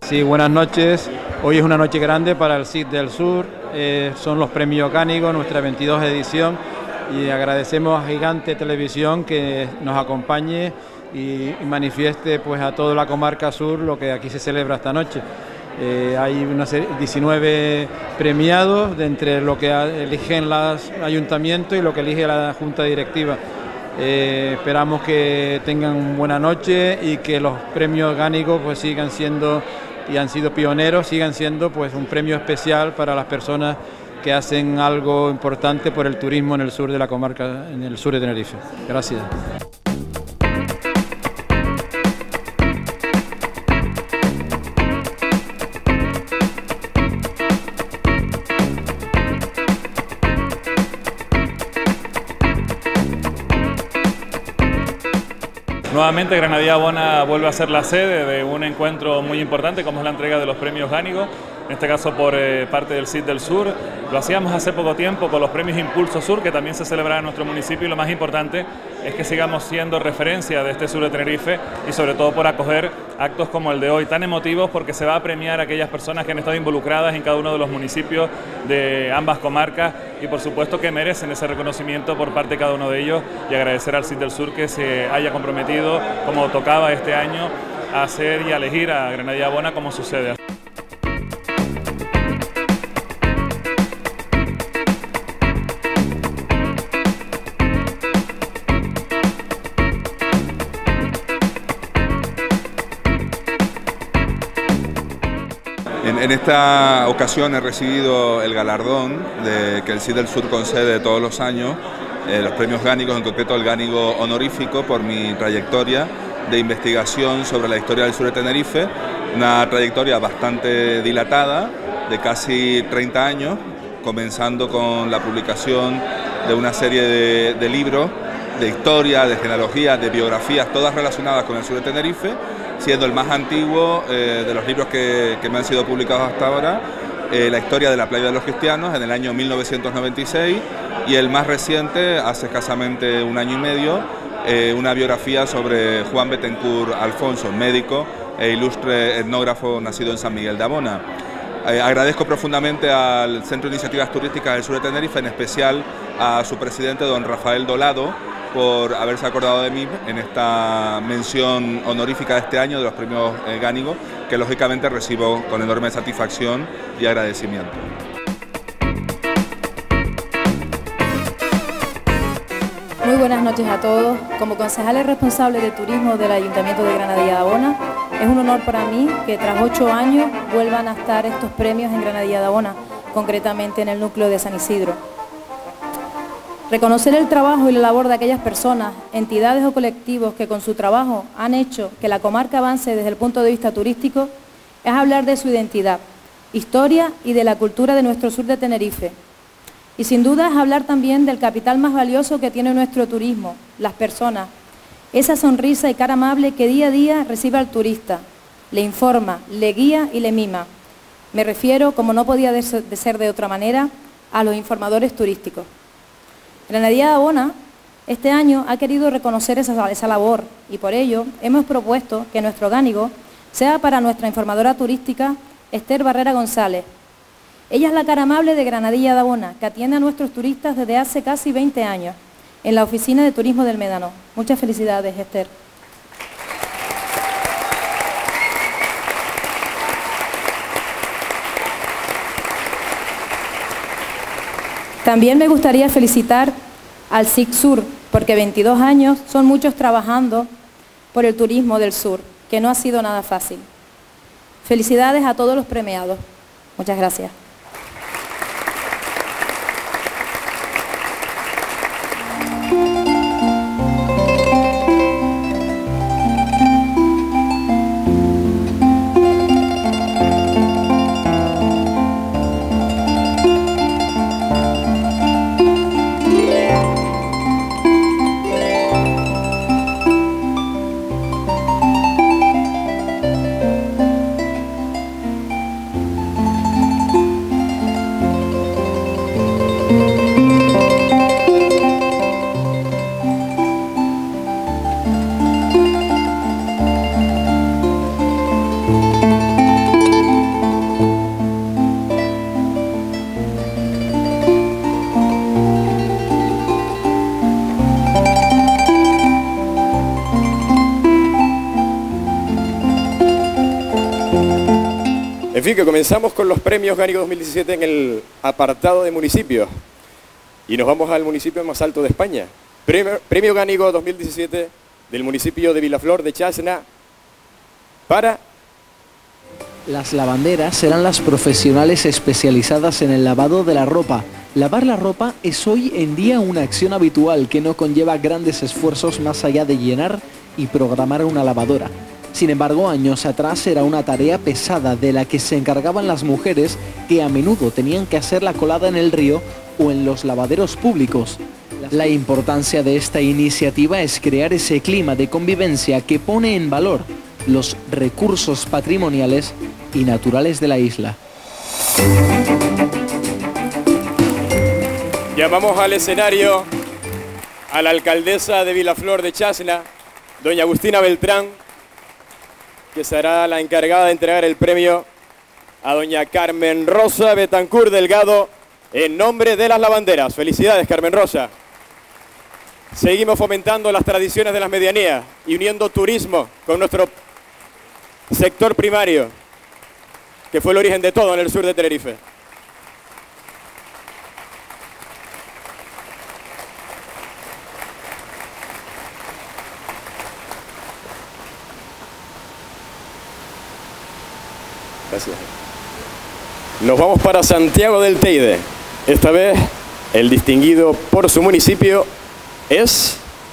Sí, buenas noches. Hoy es una noche grande para el CID del Sur. Son los premios Gánigo, nuestra 22 edición. Y agradecemos a Gigante Televisión que nos acompañe y manifieste pues a toda la comarca sur lo que aquí se celebra esta noche. Hay 19 premiados de entre lo que eligen los ayuntamientos y lo que elige la Junta Directiva. Esperamos que tengan buena noche y que los premios Gánigo pues sigan siendo, y han sido pioneros, sigan siendo pues un premio especial para las personas que hacen algo importante por el turismo en el sur de la comarca, en el sur de Tenerife. Gracias. Nuevamente Granadilla Abona vuelve a ser la sede de un encuentro muy importante como es la entrega de los premios Gánigo, en este caso por parte del CID del Sur. Lo hacíamos hace poco tiempo con los premios Impulso Sur, que también se celebran en nuestro municipio, y lo más importante es que sigamos siendo referencia de este sur de Tenerife y sobre todo por acoger actos como el de hoy, tan emotivos, porque se va a premiar a aquellas personas que han estado involucradas en cada uno de los municipios de ambas comarcas y por supuesto que merecen ese reconocimiento por parte de cada uno de ellos, y agradecer al CID del Sur que se haya comprometido, como tocaba este año, a hacer y a elegir a Granadilla Abona como su sede. En esta ocasión he recibido el galardón que el CID del Sur concede todos los años, los premios Gánicos, en concreto el Gánigo honorífico por mi trayectoria de investigación sobre la historia del sur de Tenerife, una trayectoria bastante dilatada, de casi 30 años, comenzando con la publicación de una serie de libros de historia, de genealogía, de biografías, todas relacionadas con el sur de Tenerife, siendo el más antiguo de los libros que me han sido publicados hasta ahora, la historia de la playa de los cristianos en el año 1996, y el más reciente, hace escasamente un año y medio, una biografía sobre Juan Betancourt Alfonso, médico e ilustre etnógrafo nacido en San Miguel de Abona. Agradezco profundamente al Centro de Iniciativas Turísticas del Sur de Tenerife, en especial a su presidente, don Rafael Dolado, por haberse acordado de mí en esta mención honorífica de este año de los premios Gánigo, que lógicamente recibo con enorme satisfacción y agradecimiento. Muy buenas noches a todos. Como concejales responsables de turismo del Ayuntamiento de Granadilla de Abona, es un honor para mí que tras 8 años vuelvan a estar estos premios en Granadilla de Abona, concretamente en el núcleo de San Isidro. Reconocer el trabajo y la labor de aquellas personas, entidades o colectivos que con su trabajo han hecho que la comarca avance desde el punto de vista turístico es hablar de su identidad, historia y de la cultura de nuestro sur de Tenerife. Y sin duda es hablar también del capital más valioso que tiene nuestro turismo, las personas, esa sonrisa y cara amable que día a día recibe al turista, le informa, le guía y le mima. Me refiero, como no podía ser de otra manera, a los informadores turísticos. Granadilla de Abona este año ha querido reconocer esa labor y por ello hemos propuesto que nuestro Gánigo sea para nuestra informadora turística Esther Barrera González. Ella es la cara amable de Granadilla de Abona, que atiende a nuestros turistas desde hace casi 20 años en la Oficina de Turismo del Médano. Muchas felicidades, Esther. También me gustaría felicitar al CID Sur, porque 22 años son muchos trabajando por el turismo del sur, que no ha sido nada fácil. Felicidades a todos los premiados. Muchas gracias. fin, que comenzamos con los premios Gánigo 2017 en el apartado de municipios. Y nos vamos al municipio más alto de España. Premio Gánigo 2017 del municipio de Vilaflor de Chasna para... Las lavanderas serán las profesionales especializadas en el lavado de la ropa. Lavar la ropa es hoy en día una acción habitual que no conlleva grandes esfuerzos más allá de llenar y programar una lavadora. Sin embargo, años atrás era una tarea pesada de la que se encargaban las mujeres, que a menudo tenían que hacer la colada en el río o en los lavaderos públicos. La importancia de esta iniciativa es crear ese clima de convivencia que pone en valor los recursos patrimoniales y naturales de la isla. Llamamos al escenario a la alcaldesa de Vilaflor de Chasna, doña Agustina Beltrán, que será la encargada de entregar el premio a doña Carmen Rosa Betancur Delgado en nombre de las lavanderas. Felicidades, Carmen Rosa. Seguimos fomentando las tradiciones de las medianías y uniendo turismo con nuestro sector primario, que fue el origen de todo en el sur de Tenerife. Gracias. Nos vamos para Santiago del Teide. Esta vez el distinguido por su municipio es...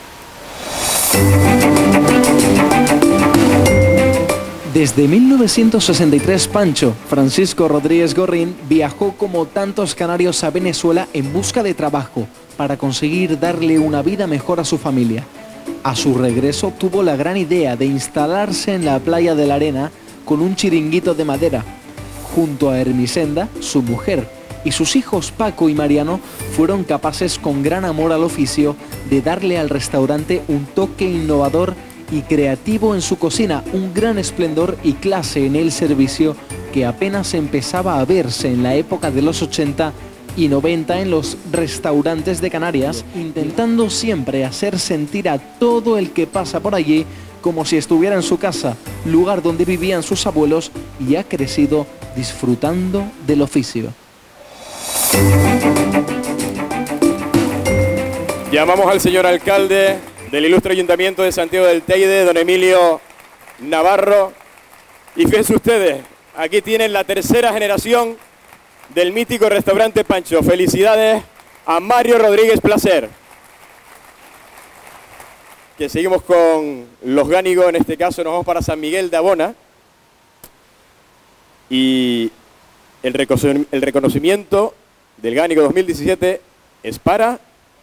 Desde 1963, Pancho Francisco Rodríguez Gorrín viajó como tantos canarios a Venezuela en busca de trabajo para conseguir darle una vida mejor a su familia. A su regreso tuvo la gran idea de instalarse en la playa de la Arena con un chiringuito de madera. Junto a Hermisenda, su mujer, y sus hijos Paco y Mariano fueron capaces, con gran amor al oficio, de darle al restaurante un toque innovador y creativo en su cocina, un gran esplendor y clase en el servicio que apenas empezaba a verse en la época de los 80 y 90 en los restaurantes de Canarias, intentando siempre hacer sentir a todo el que pasa por allí como si estuviera en su casa, lugar donde vivían sus abuelos, y ha crecido disfrutando del oficio. Llamamos al señor alcalde del ilustre Ayuntamiento de Santiago del Teide, don Emilio Navarro. Y fíjense ustedes, aquí tienen la tercera generación del mítico restaurante Pancho. Felicidades a Mario Rodríguez Placer. Que seguimos con los Gánigo, en este caso nos vamos para San Miguel de Abona. Y el reconocimiento del Gánigo 2017 es para...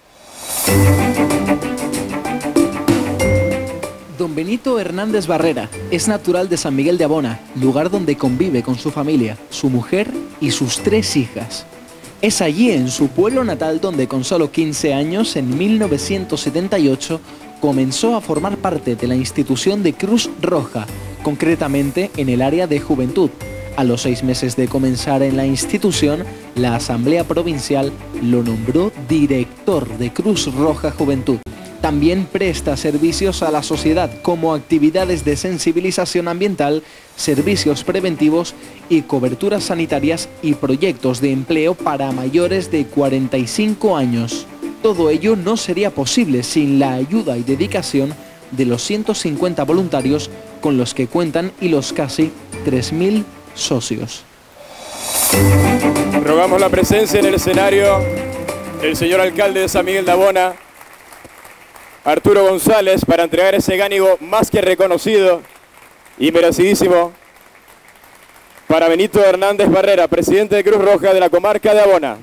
Don Benito Hernández Barrera es natural de San Miguel de Abona, lugar donde convive con su familia, su mujer y sus 3 hijas. Es allí, en su pueblo natal, donde con solo 15 años, en 1978, comenzó a formar parte de la institución de Cruz Roja, concretamente en el área de juventud. A los 6 meses de comenzar en la institución, la Asamblea Provincial lo nombró director de Cruz Roja Juventud. También presta servicios a la sociedad, como actividades de sensibilización ambiental, servicios preventivos y coberturas sanitarias, y proyectos de empleo para mayores de 45 años. Todo ello no sería posible sin la ayuda y dedicación de los 150 voluntarios con los que cuentan y los casi 3.000 socios. Rogamos la presencia en el escenario del señor alcalde de San Miguel de Abona, Arturo González, para entregar ese Gánigo más que reconocido y merecidísimo para Benito Hernández Barrera, presidente de Cruz Roja de la comarca de Abona.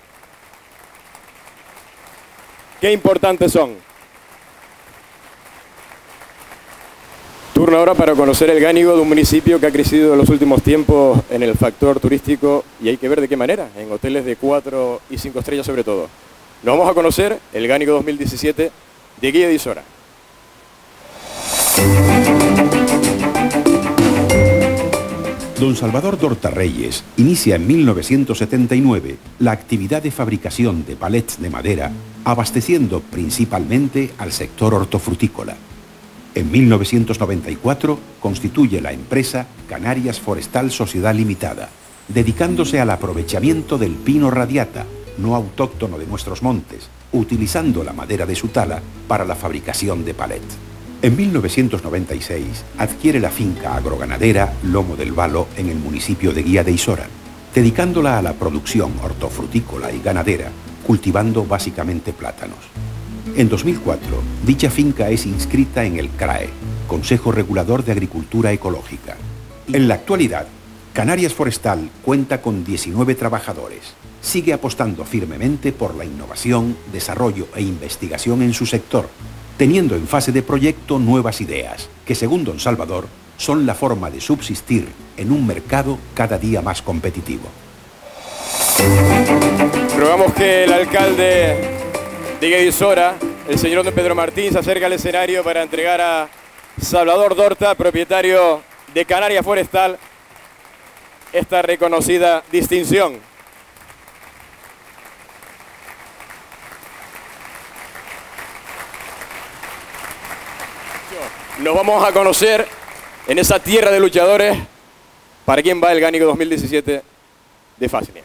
Qué importantes son. Turno ahora para conocer el Gánigo de un municipio que ha crecido en los últimos tiempos en el factor turístico, y hay que ver de qué manera, en hoteles de 4 y 5 estrellas sobre todo. Nos vamos a conocer el Gánigo 2017 de Guía de Isora. Don Salvador Dortarreyes inicia en 1979 la actividad de fabricación de palets de madera, abasteciendo principalmente al sector hortofrutícola. En 1994 constituye la empresa Canarias Forestal Sociedad Limitada, dedicándose al aprovechamiento del pino radiata, no autóctono de nuestros montes, utilizando la madera de su tala para la fabricación de palets. En 1996 adquiere la finca agroganadera Lomo del Valo en el municipio de Guía de Isora, dedicándola a la producción hortofrutícola y ganadera, cultivando básicamente plátanos. En 2004, dicha finca es inscrita en el CRAE, Consejo Regulador de Agricultura Ecológica. En la actualidad, Canarias Forestal cuenta con 19 trabajadores. Sigue apostando firmemente por la innovación, desarrollo e investigación en su sector, teniendo en fase de proyecto nuevas ideas, que según don Salvador, son la forma de subsistir en un mercado cada día más competitivo. Rogamos que el alcalde de Guía de Isora, el señor don Pedro Martín, se acerque al escenario para entregar a Salvador Dorta, propietario de Canarias Forestal, esta reconocida distinción. Nos vamos a conocer en esa tierra de luchadores para quién va el Gánigo 2017 de Fasnia.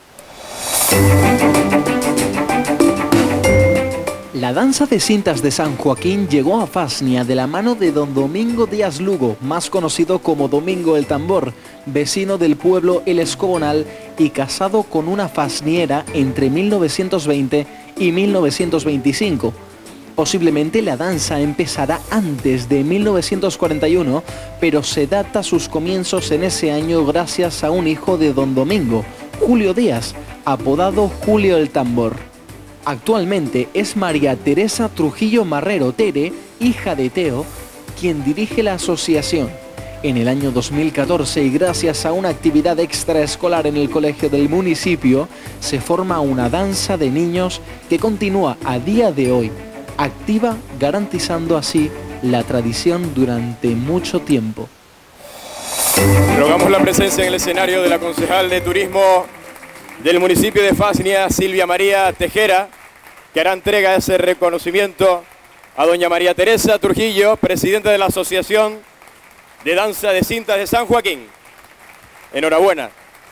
La danza de cintas de San Joaquín llegó a Fasnia de la mano de don Domingo Díaz Lugo, más conocido como Domingo el Tambor, vecino del pueblo El Escobonal y casado con una fasniera entre 1920 y 1925. Posiblemente la danza empezará antes de 1941, pero se data sus comienzos en ese año gracias a un hijo de don Domingo, Julio Díaz, apodado Julio el Tambor. Actualmente es María Teresa Trujillo Marrero Tere, hija de Teo, quien dirige la asociación. En el año 2014 y gracias a una actividad extraescolar en el colegio del municipio, se forma una danza de niños que continúa a día de hoy, activa, garantizando así la tradición durante mucho tiempo. Rogamos la presencia en el escenario de la concejal de turismo del municipio de Fasnia, Silvia María Tejera, que hará entrega de ese reconocimiento a doña María Teresa Trujillo, presidenta de la Asociación de Danza de Cintas de San Joaquín. Enhorabuena.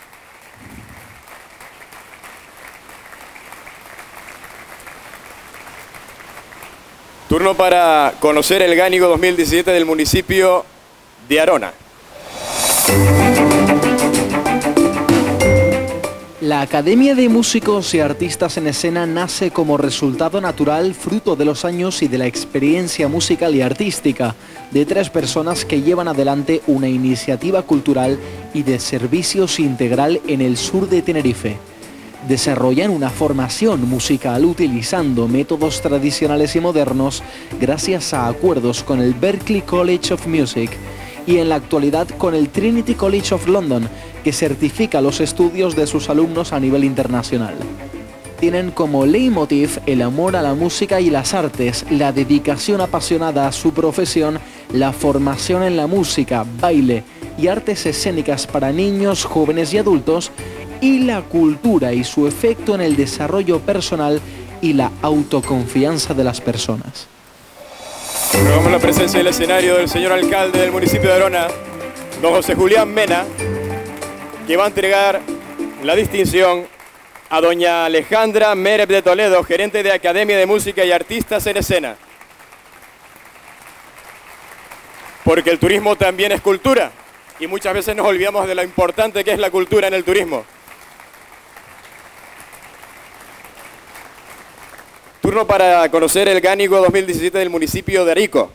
Turno para conocer el Gánigo 2017 del municipio de Arona. La Academia de Músicos y Artistas en Escena nace como resultado natural, fruto de los años y de la experiencia musical y artística de 3 personas que llevan adelante una iniciativa cultural y de servicios integral en el sur de Tenerife. Desarrollan una formación musical utilizando métodos tradicionales y modernos gracias a acuerdos con el Berklee College of Music y en la actualidad con el Trinity College of London, que certifica los estudios de sus alumnos a nivel internacional. Tienen como leitmotiv el amor a la música y las artes, la dedicación apasionada a su profesión, la formación en la música, baile y artes escénicas para niños, jóvenes y adultos, y la cultura y su efecto en el desarrollo personal y la autoconfianza de las personas. Rogamos la presencia del escenario del señor alcalde del municipio de Arona, don José Julián Mena, que va a entregar la distinción a doña Alejandra Mérez de Toledo, gerente de Academia de Música y Artistas en Escena. Porque el turismo también es cultura y muchas veces nos olvidamos de lo importante que es la cultura en el turismo. Turno para conocer el Gánigo 2017 del municipio de Arico.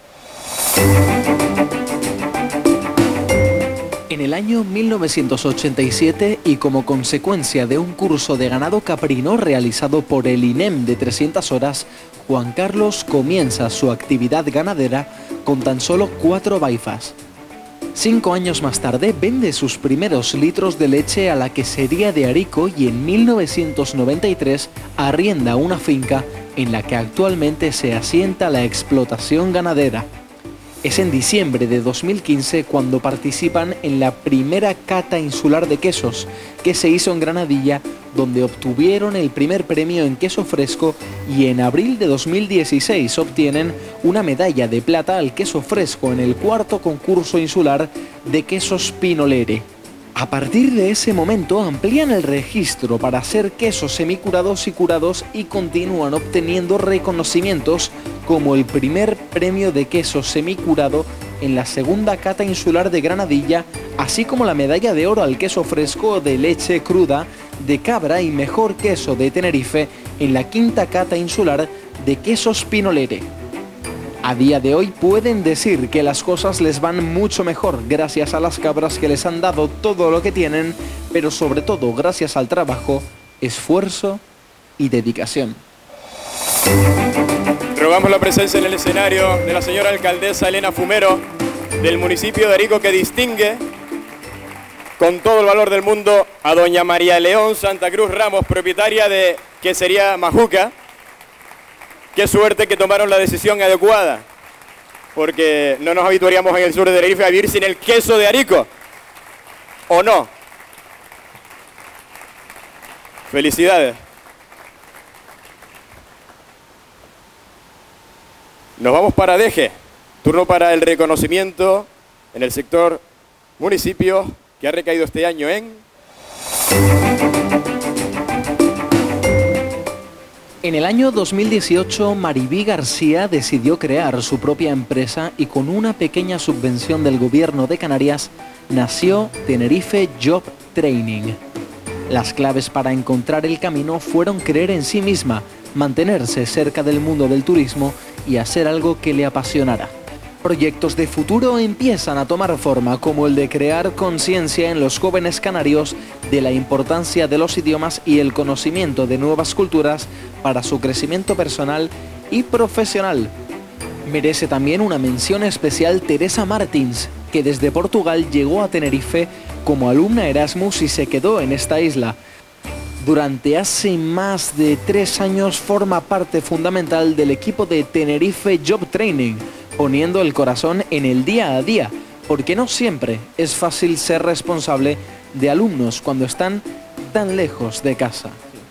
En el año 1987 y como consecuencia de un curso de ganado caprino realizado por el INEM de 300 horas, Juan Carlos comienza su actividad ganadera con tan solo 4 baifas. 5 años más tarde vende sus primeros litros de leche a la quesería de Arico y en 1993 arrienda una finca en la que actualmente se asienta la explotación ganadera. Es en diciembre de 2015 cuando participan en la primera cata insular de quesos que se hizo en Granadilla, donde obtuvieron el primer premio en queso fresco, y en abril de 2016 obtienen una medalla de plata al queso fresco en el 4º concurso insular de quesos Pinolere. A partir de ese momento amplían el registro para hacer quesos semicurados y curados y continúan obteniendo reconocimientos como el primer premio de queso semicurado en la segunda cata insular de Granadilla, así como la medalla de oro al queso fresco de leche cruda de cabra y mejor queso de Tenerife en la quinta cata insular de quesos Pinolere. A día de hoy pueden decir que las cosas les van mucho mejor gracias a las cabras que les han dado todo lo que tienen, pero sobre todo gracias al trabajo, esfuerzo y dedicación. Rogamos la presencia en el escenario de la señora alcaldesa Elena Fumero del municipio de Arico, que distingue con todo el valor del mundo a doña María León Santa Cruz Ramos, propietaria de Quesería Majuca. Qué suerte que tomaron la decisión adecuada, porque no nos habituaríamos en el sur de Tenerife a vivir sin el queso de Arico, ¿o no? Felicidades. Nos vamos para Deje, turno para el reconocimiento en el sector municipio que ha recaído este año en... En el año 2018, Maribí García decidió crear su propia empresa y con una pequeña subvención del gobierno de Canarias nació Tenerife Job Training. Las claves para encontrar el camino fueron creer en sí misma, mantenerse cerca del mundo del turismo y hacer algo que le apasionara. Proyectos de futuro empiezan a tomar forma, como el de crear conciencia en los jóvenes canarios de la importancia de los idiomas y el conocimiento de nuevas culturas para su crecimiento personal y profesional. Merece también una mención especial Teresa Martins, que desde Portugal llegó a Tenerife como alumna Erasmus y se quedó en esta isla. Durante hace más de 3 años forma parte fundamental del equipo de Tenerife Job Training, poniendo el corazón en el día a día, porque no siempre es fácil ser responsable de alumnos cuando están tan lejos de casa.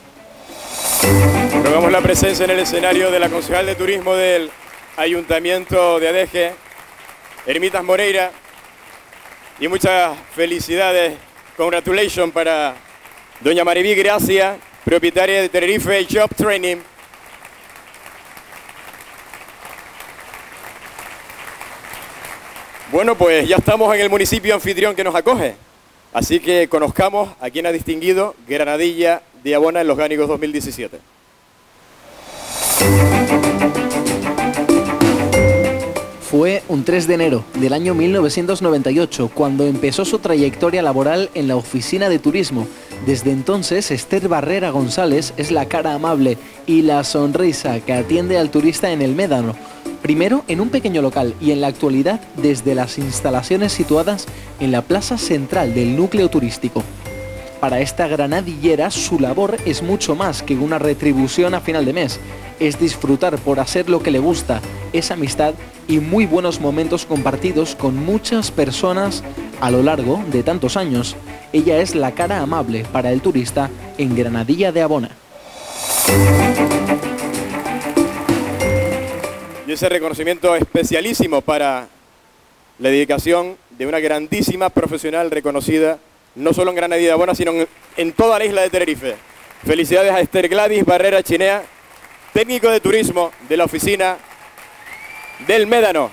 Rogamos la presencia en el escenario de la concejal de turismo del Ayuntamiento de Adeje, Ermitas Moreira, y muchas felicidades, congratulations para doña Maribí Gracia, propietaria de Tenerife Job Training. Bueno, pues ya estamos en el municipio anfitrión que nos acoge, así que conozcamos a quien ha distinguido Granadilla de Abona en los Gánicos 2017. Fue un 3 de enero del año 1998 cuando empezó su trayectoria laboral en la oficina de turismo. Desde entonces, Esther Barrera González es la cara amable y la sonrisa que atiende al turista en el Médano. Primero en un pequeño local y en la actualidad desde las instalaciones situadas en la plaza central del núcleo turístico. Para esta granadillera su labor es mucho más que una retribución a final de mes. Es disfrutar por hacer lo que le gusta, es amistad y muy buenos momentos compartidos con muchas personas a lo largo de tantos años. Ella es la cara amable para el turista en Granadilla de Abona. Y ese reconocimiento especialísimo para la dedicación de una grandísima profesional reconocida, no solo en Granadilla de Abona, sino en toda la isla de Tenerife. Felicidades a Esther Gladys Barrera Chinea, técnico de turismo de la oficina del Médano.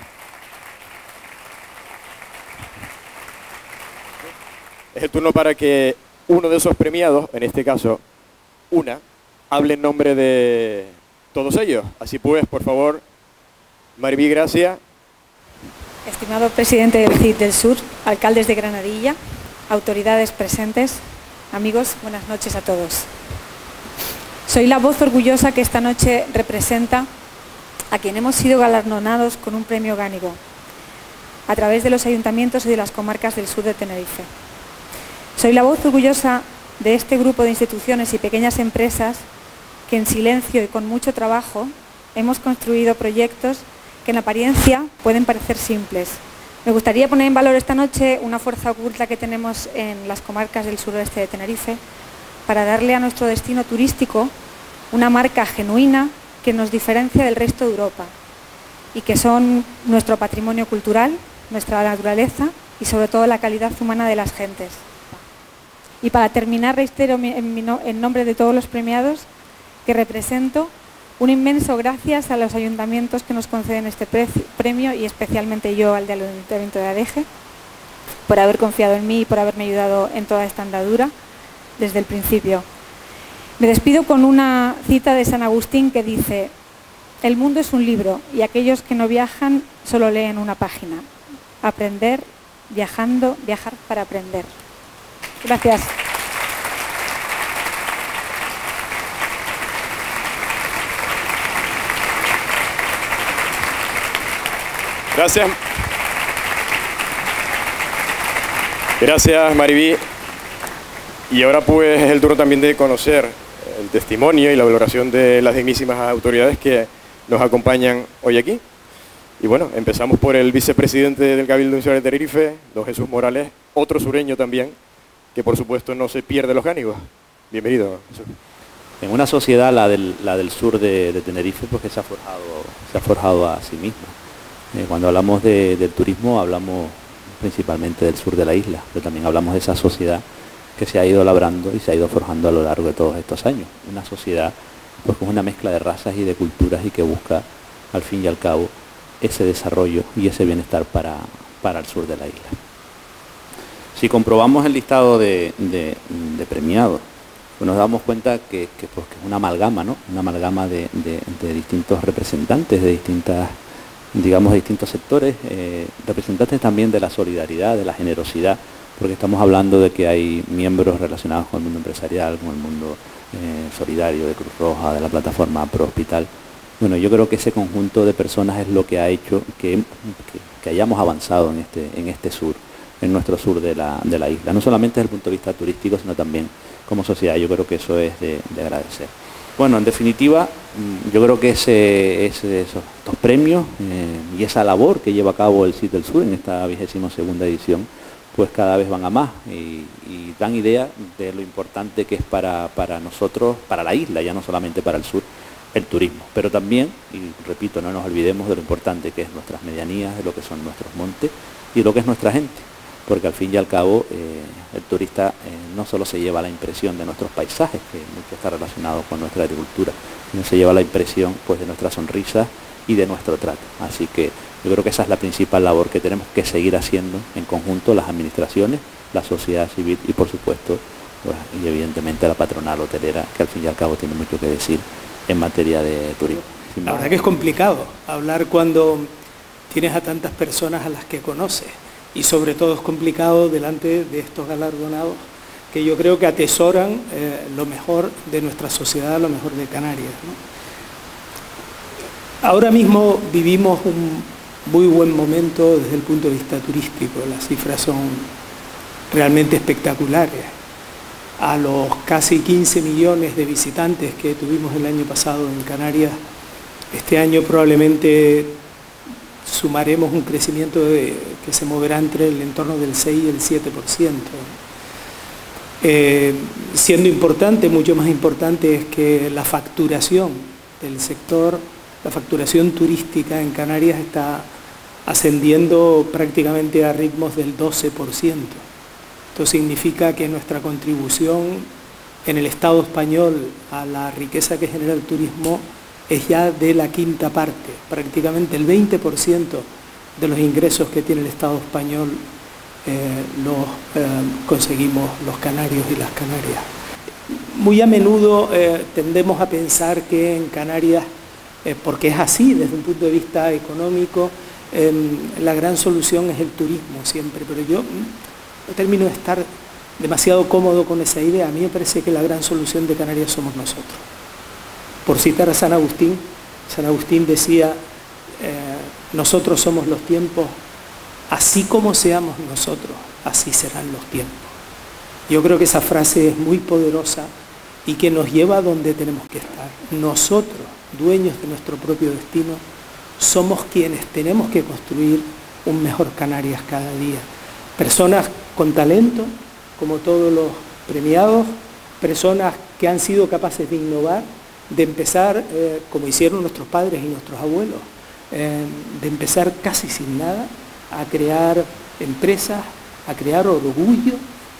Es el turno para que uno de esos premiados, en este caso una, hable en nombre de todos ellos. Así pues, por favor, Maribí Gracia. Estimado presidente del CID del Sur, alcaldes de Granadilla, autoridades presentes, amigos, buenas noches a todos. Soy la voz orgullosa que esta noche representa a quien hemos sido galardonados con un premio Gánigo a través de los ayuntamientos y de las comarcas del sur de Tenerife. Soy la voz orgullosa de este grupo de instituciones y pequeñas empresas que en silencio y con mucho trabajo hemos construido proyectos que en apariencia pueden parecer simples. Me gustaría poner en valor esta noche una fuerza oculta que tenemos en las comarcas del suroeste de Tenerife para darle a nuestro destino turístico una marca genuina que nos diferencia del resto de Europa y que son nuestro patrimonio cultural, nuestra naturaleza y sobre todo la calidad humana de las gentes. Y para terminar, reitero en nombre de todos los premiados que represento, un inmenso gracias a los ayuntamientos que nos conceden este premio y especialmente yo al del Ayuntamiento de Adeje, por haber confiado en mí y por haberme ayudado en toda esta andadura desde el principio. Me despido con una cita de San Agustín que dice: el mundo es un libro y aquellos que no viajan solo leen una página. Aprender, viajando, viajar para aprender. Gracias. Gracias. Gracias, Mariví. Y ahora pues es el turno también de conocer el testimonio y la valoración de las dignísimas autoridades que nos acompañan hoy aquí. Y bueno, empezamos por el vicepresidente del Cabildo Insular de Tenerife, don Jesús Morales, otro sureño también, que por supuesto no se pierde los gánicos. Bienvenido, Jesús. En una sociedad, la del sur de Tenerife, pues que se ha forjado a sí misma. Cuando hablamos del turismo, hablamos principalmente del sur de la isla, pero también hablamos de esa sociedad que se ha ido labrando y se ha ido forjando a lo largo de todos estos años. Una sociedad pues con una mezcla de razas y de culturas y que busca, al fin y al cabo, ese desarrollo y ese bienestar para el sur de la isla. Si comprobamos el listado de premiados, pues nos damos cuenta que es una amalgama, ¿no? Una amalgama de distintos representantes, de distintas, digamos, de distintos sectores, representantes también de la solidaridad, de la generosidad, porque estamos hablando de que hay miembros relacionados con el mundo empresarial, con el mundo solidario, de Cruz Roja, de la plataforma Pro Hospital. Bueno, yo creo que ese conjunto de personas es lo que ha hecho que hayamos avanzado en este sur, en nuestro sur de la isla, no solamente desde el punto de vista turístico, sino también como sociedad. Yo creo que eso es de agradecer. Bueno, en definitiva, yo creo que estos premios y esa labor que lleva a cabo el CID del Sur en esta 22ª edición, pues cada vez van a más y dan idea de lo importante que es para nosotros, para la isla, ya no solamente para el sur, el turismo. Pero también, y repito, no nos olvidemos de lo importante que es nuestras medianías, de lo que son nuestros montes y lo que es nuestra gente. Porque al fin y al cabo el turista no solo se lleva la impresión de nuestros paisajes, que mucho está relacionado con nuestra agricultura, sino se lleva la impresión pues de nuestras sonrisas y de nuestro trato. Así que yo creo que esa es la principal labor que tenemos que seguir haciendo en conjunto las administraciones, la sociedad civil y por supuesto, pues, y evidentemente la patronal hotelera, que al fin y al cabo tiene mucho que decir en materia de turismo. La verdad que es complicado hablar cuando tienes a tantas personas a las que conoces. Y sobre todo es complicado delante de estos galardonados que yo creo que atesoran lo mejor de nuestra sociedad, lo mejor de Canarias, ¿no? Ahora mismo vivimos un muy buen momento desde el punto de vista turístico. Las cifras son realmente espectaculares. A los casi 15 millones de visitantes que tuvimos el año pasado en Canarias, este año probablemente sumaremos un crecimiento que se moverá entre el entorno del 6 y el 7%. Siendo importante, mucho más importante es que la facturación del sector, la facturación turística en Canarias está ascendiendo prácticamente a ritmos del 12%. Esto significa que nuestra contribución en el Estado español a la riqueza que genera el turismo es ya de la quinta parte, prácticamente el 20% de los ingresos que tiene el Estado español los conseguimos los canarios y las canarias. Muy a menudo tendemos a pensar que en Canarias, porque es así desde un punto de vista económico, la gran solución es el turismo siempre, pero yo no termino de estar demasiado cómodo con esa idea. A mí me parece que la gran solución de Canarias somos nosotros. Por citar a San Agustín decía, nosotros somos los tiempos, así como seamos nosotros, así serán los tiempos. Yo creo que esa frase es muy poderosa y que nos lleva a donde tenemos que estar. Nosotros, dueños de nuestro propio destino, somos quienes tenemos que construir un mejor Canarias cada día. Personas con talento, como todos los premiados, personas que han sido capaces de innovar, de empezar, como hicieron nuestros padres y nuestros abuelos, de empezar casi sin nada, a crear empresas, a crear orgullo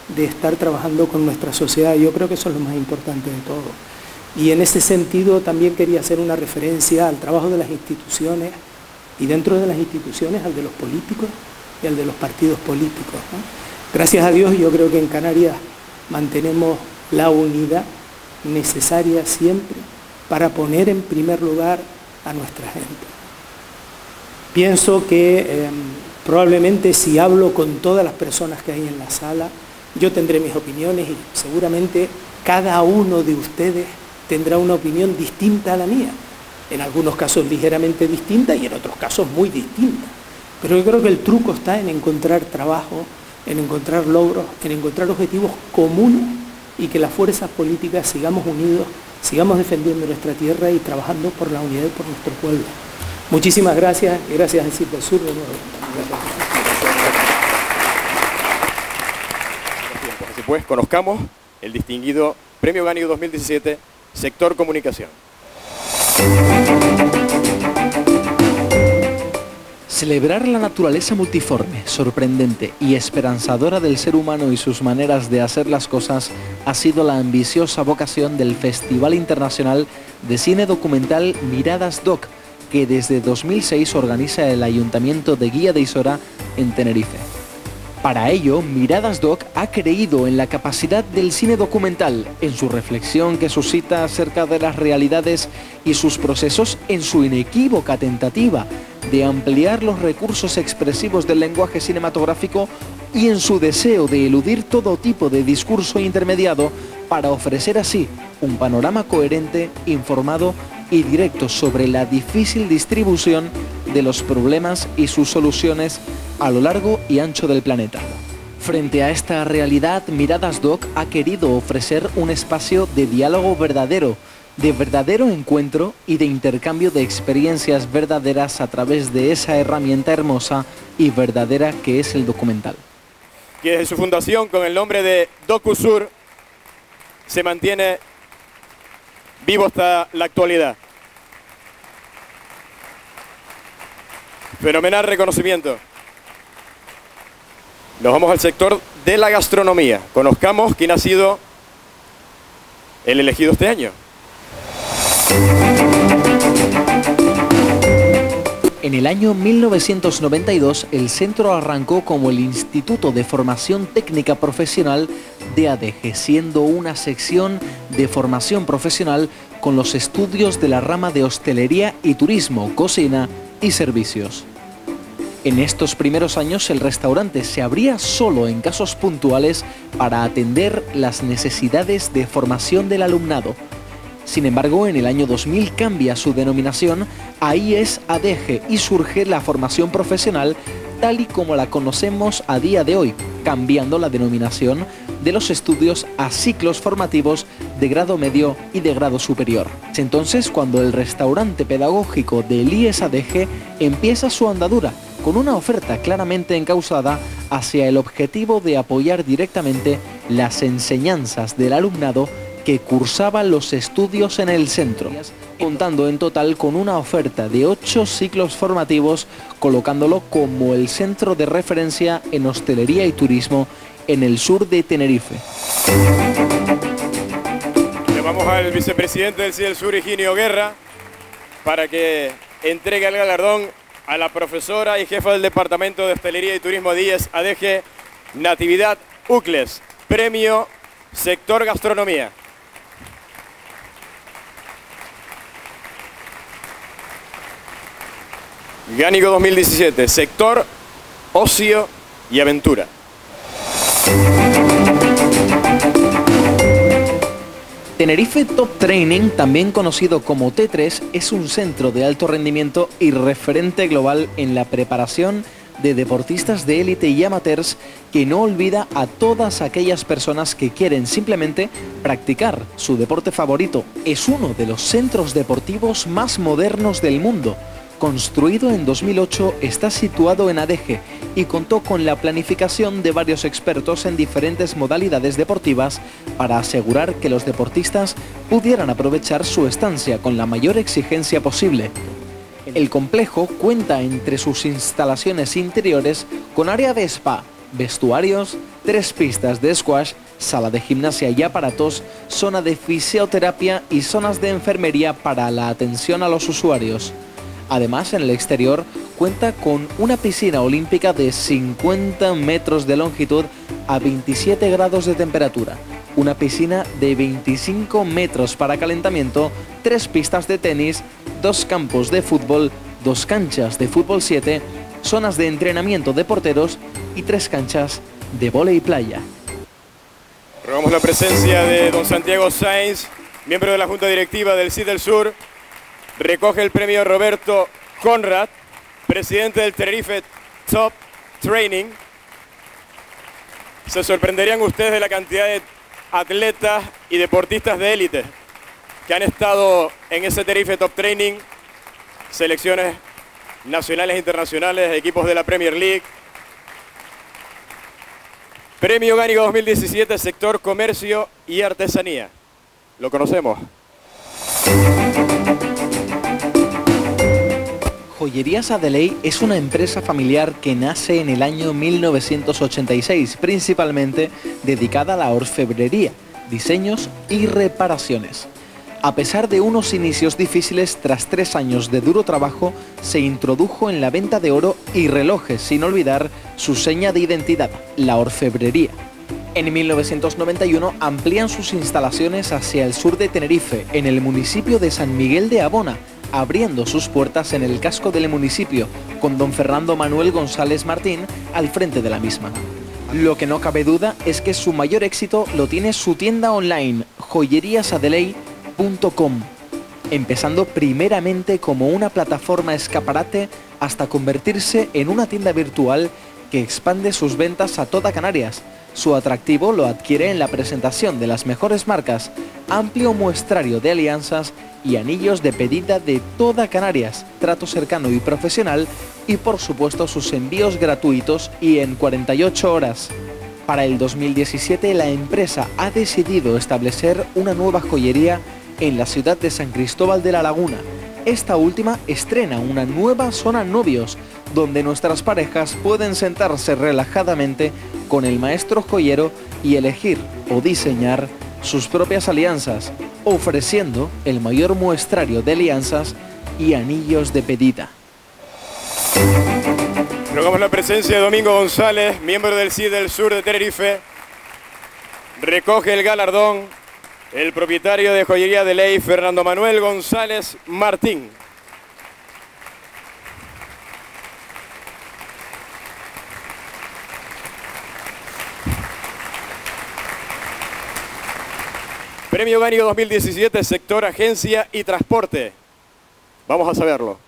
de estar trabajando con nuestra sociedad. Yo creo que eso es lo más importante de todo. Y en ese sentido también quería hacer una referencia al trabajo de las instituciones y dentro de las instituciones al de los políticos y al de los partidos políticos, ¿no? Gracias a Dios yo creo que en Canarias mantenemos la unidad necesaria siempre para poner en primer lugar a nuestra gente. Pienso que probablemente si hablo con todas las personas que hay en la sala, yo tendré mis opiniones y seguramente cada uno de ustedes tendrá una opinión distinta a la mía. En algunos casos ligeramente distinta y en otros casos muy distinta. Pero yo creo que el truco está en encontrar trabajo, en encontrar logros, en encontrar objetivos comunes y que las fuerzas políticas sigamos unidos, sigamos defendiendo nuestra tierra y trabajando por la unidad y por nuestro pueblo. Muchísimas gracias y gracias al CID del Sur de nuevo. Así pues, conozcamos el distinguido Premio Gánigo 2017, Sector Comunicación. Celebrar la naturaleza multiforme, sorprendente y esperanzadora del ser humano y sus maneras de hacer las cosas ha sido la ambiciosa vocación del Festival Internacional de Cine Documental Miradas Doc, que desde 2006 organiza el Ayuntamiento de Guía de Isora en Tenerife. Para ello, Miradas Doc ha creído en la capacidad del cine documental, en su reflexión que suscita acerca de las realidades y sus procesos, en su inequívoca tentativa de ampliar los recursos expresivos del lenguaje cinematográfico y en su deseo de eludir todo tipo de discurso intermediado para ofrecer así un panorama coherente, informado y directo sobre la difícil distribución de los problemas y sus soluciones a lo largo y ancho del planeta. Frente a esta realidad, Miradas Doc ha querido ofrecer un espacio de diálogo verdadero, de verdadero encuentro y de intercambio de experiencias verdaderas a través de esa herramienta hermosa y verdadera que es el documental. Que desde su fundación, con el nombre de DocuSur, se mantiene vivo hasta la actualidad. Fenomenal reconocimiento. Nos vamos al sector de la gastronomía. Conozcamos quién ha sido el elegido este año. En el año 1992, el centro arrancó como el Instituto de Formación Técnica Profesional de ADEGE, siendo una sección de formación profesional con los estudios de la rama de hostelería y turismo, cocina y servicios. En estos primeros años el restaurante se abría solo en casos puntuales para atender las necesidades de formación del alumnado. Sin embargo, en el año 2000 cambia su denominación a IES ADEGE y surge la formación profesional tal y como la conocemos a día de hoy, cambiando la denominación de los estudios a ciclos formativos de grado medio y de grado superior. Es entonces cuando el restaurante pedagógico del IES ADEGE empieza su andadura, con una oferta claramente encauzada hacia el objetivo de apoyar directamente las enseñanzas del alumnado que cursaba los estudios en el centro, contando en total con una oferta de 8 ciclos formativos, colocándolo como el centro de referencia en hostelería y turismo en el sur de Tenerife. Llamamos al vicepresidente del CID del Sur, Higinio Guerra, para que entregue el galardón a la profesora y jefa del Departamento de Hostelería y Turismo de IES ADEGE, Natividad Ucles, premio Sector Gastronomía. Gánigo 2017, Sector Ocio y Aventura. Tenerife Top Training, también conocido como T3, es un centro de alto rendimiento y referente global en la preparación de deportistas de élite y amateurs, que no olvida a todas aquellas personas que quieren simplemente practicar su deporte favorito. Es uno de los centros deportivos más modernos del mundo. Construido en 2008, está situado en ADEGE y contó con la planificación de varios expertos en diferentes modalidades deportivas para asegurar que los deportistas pudieran aprovechar su estancia con la mayor exigencia posible. El complejo cuenta entre sus instalaciones interiores con área de spa, vestuarios, 3 pistas de squash, sala de gimnasia y aparatos, zona de fisioterapia y zonas de enfermería para la atención a los usuarios. Además, en el exterior cuenta con una piscina olímpica de 50 metros de longitud a 27 grados de temperatura, una piscina de 25 metros para calentamiento, 3 pistas de tenis, 2 campos de fútbol, 2 canchas de fútbol 7, zonas de entrenamiento de porteros y 3 canchas de vóley playa. Rogamos la presencia de don Santiago Sainz, miembro de la Junta Directiva del CID del Sur. Recoge el premio Roberto Conrad, presidente del Tenerife Top Training. Se sorprenderían ustedes de la cantidad de atletas y deportistas de élite que han estado en ese Tenerife Top Training, selecciones nacionales e internacionales, equipos de la Premier League. Premio Gánigo 2017, sector comercio y artesanía. ¿Lo conocemos? Joyerías Adeley es una empresa familiar que nace en el año 1986, principalmente dedicada a la orfebrería, diseños y reparaciones. A pesar de unos inicios difíciles, tras 3 años de duro trabajo, se introdujo en la venta de oro y relojes, sin olvidar su seña de identidad, la orfebrería. En 1991 amplían sus instalaciones hacia el sur de Tenerife, en el municipio de San Miguel de Abona, abriendo sus puertas en el casco del municipio, con don Fernando Manuel González Martín al frente de la misma. Lo que no cabe duda es que su mayor éxito lo tiene su tienda online, joyeríasadeley.com, empezando primeramente como una plataforma escaparate hasta convertirse en una tienda virtual que expande sus ventas a toda Canarias. Su atractivo lo adquiere en la presentación de las mejores marcas, amplio muestrario de alianzas y anillos de pedida de toda Canarias, trato cercano y profesional y por supuesto sus envíos gratuitos y en 48 horas. Para el 2017 la empresa ha decidido establecer una nueva joyería en la ciudad de San Cristóbal de la Laguna. Esta última estrena una nueva zona novios, donde nuestras parejas pueden sentarse relajadamente con el maestro joyero y elegir o diseñar sus propias alianzas, ofreciendo el mayor muestrario de alianzas y anillos de pedida. Rogamos la presencia de Domingo González, miembro del CID del Sur de Tenerife. Recoge el galardón el propietario de Joyería Adeley, Fernando Manuel González Martín. Premio Gánigo 2017, sector agencia y transporte. Vamos a saberlo.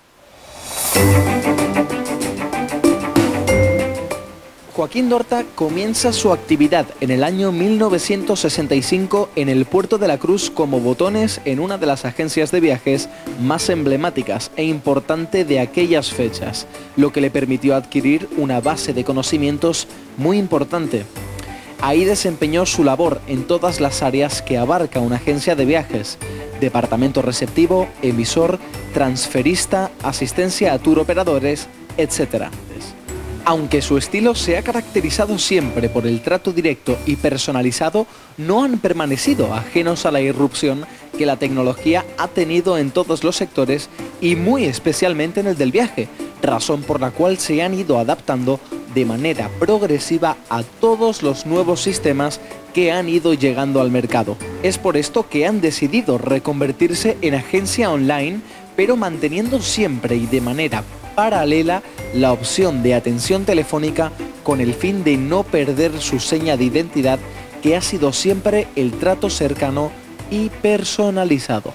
Joaquín Dorta comienza su actividad en el año 1965 en el Puerto de la Cruz como botones en una de las agencias de viajes más emblemáticas e importante de aquellas fechas, lo que le permitió adquirir una base de conocimientos muy importante. Ahí desempeñó su labor en todas las áreas que abarca una agencia de viajes: departamento receptivo, emisor, transferista, asistencia a tour operadores, etc. Aunque su estilo se ha caracterizado siempre por el trato directo y personalizado, no han permanecido ajenos a la irrupción que la tecnología ha tenido en todos los sectores y muy especialmente en el del viaje, razón por la cual se han ido adaptando de manera progresiva a todos los nuevos sistemas que han ido llegando al mercado. Es por esto que han decidido reconvertirse en agencia online, pero manteniendo siempre y de manera paralela la opción de atención telefónica con el fin de no perder su seña de identidad, que ha sido siempre el trato cercano y personalizado.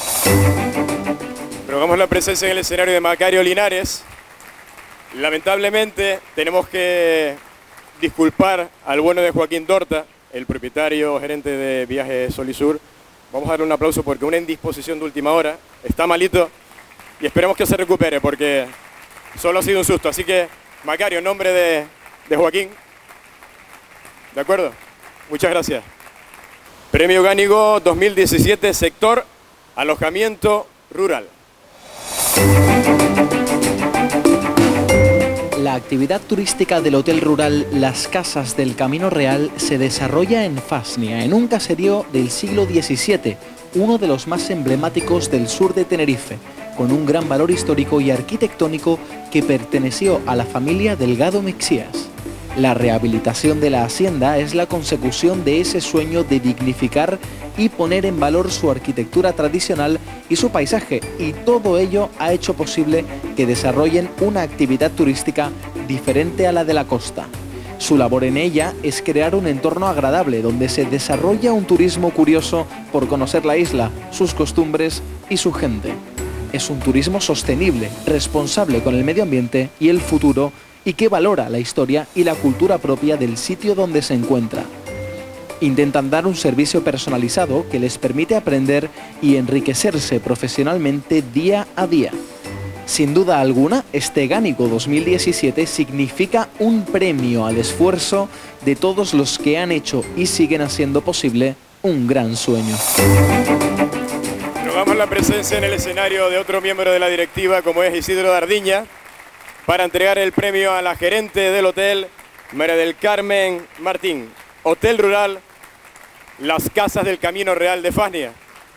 Rogamos la presencia en el escenario de Macario Linares. Lamentablemente tenemos que disculpar al bueno de Joaquín Dorta, el propietario gerente de Viajes Solisur. Vamos a darle un aplauso porque una indisposición de última hora, está malito y esperemos que se recupere porque solo ha sido un susto. Así que, Macario, en nombre de Joaquín, ¿de acuerdo? Muchas gracias. Premio Gánigo 2017, sector alojamiento rural. La actividad turística del Hotel Rural Las Casas del Camino Real se desarrolla en Fasnia, en un caserío del siglo XVII, uno de los más emblemáticos del sur de Tenerife, con un gran valor histórico y arquitectónico que perteneció a la familia Delgado Mexías. La rehabilitación de la hacienda es la consecución de ese sueño de dignificar y poner en valor su arquitectura tradicional y su paisaje, y todo ello ha hecho posible que desarrollen una actividad turística diferente a la de la costa. Su labor en ella es crear un entorno agradable donde se desarrolla un turismo curioso por conocer la isla, sus costumbres y su gente. Es un turismo sostenible, responsable con el medio ambiente y el futuro, y que valora la historia y la cultura propia del sitio donde se encuentra. Intentan dar un servicio personalizado que les permite aprender y enriquecerse profesionalmente día a día. Sin duda alguna, este Gánigo 2017 significa un premio al esfuerzo de todos los que han hecho y siguen haciendo posible un gran sueño. Rogamos la presencia en el escenario de otro miembro de la directiva, como es Isidro Dardiña, para entregar el premio a la gerente del hotel, María del Carmen Martín. Hotel Rural Las Casas del Camino Real de Fasnia.